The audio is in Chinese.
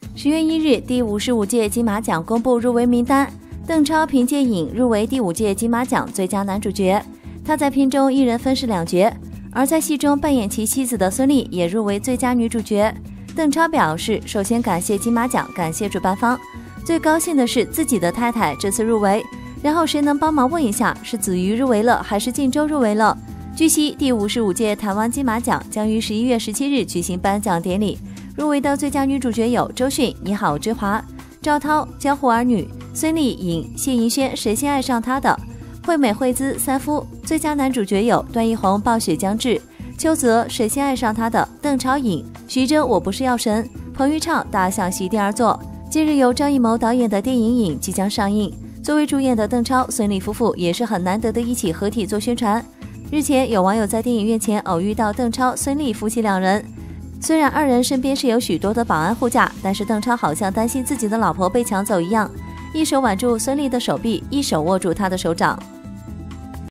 10月1日，第55届金马奖公布入围名单，邓超凭借《影》入围第5届金马奖最佳男主角。他在片中一人分饰2角，而在戏中扮演其妻子的孙俪也入围最佳女主角。邓超表示，首先感谢金马奖，感谢主办方，最高兴的是自己的太太这次入围。然后谁能帮忙问一下，是子瑜入围了还是靖州入围了？据悉，第55届台湾金马奖将于11月17日举行颁奖典礼。入围的最佳女主角有周迅《你好，之华》，赵涛《江湖儿女》，孙俪《影》，谢盈萱《谁先爱上他的》，惠美惠子《三夫》。最佳男主角有段奕宏《暴雪将至》，邱泽《谁先爱上他的》，邓超《影》，徐峥《我不是药神》，彭昱畅《大象席地而坐》。近日由张艺谋导演的电影《影》即将上映，作为主演的邓超、孙俪夫妇也是很难得的一起合体做宣传。日前，有网友在电影院前偶遇到邓超、孙俪夫妻2人。虽然2人身边是有许多的保安护驾，但是邓超好像担心自己的老婆被抢走一样，一手挽住孙俪的手臂，一手握住她的手掌。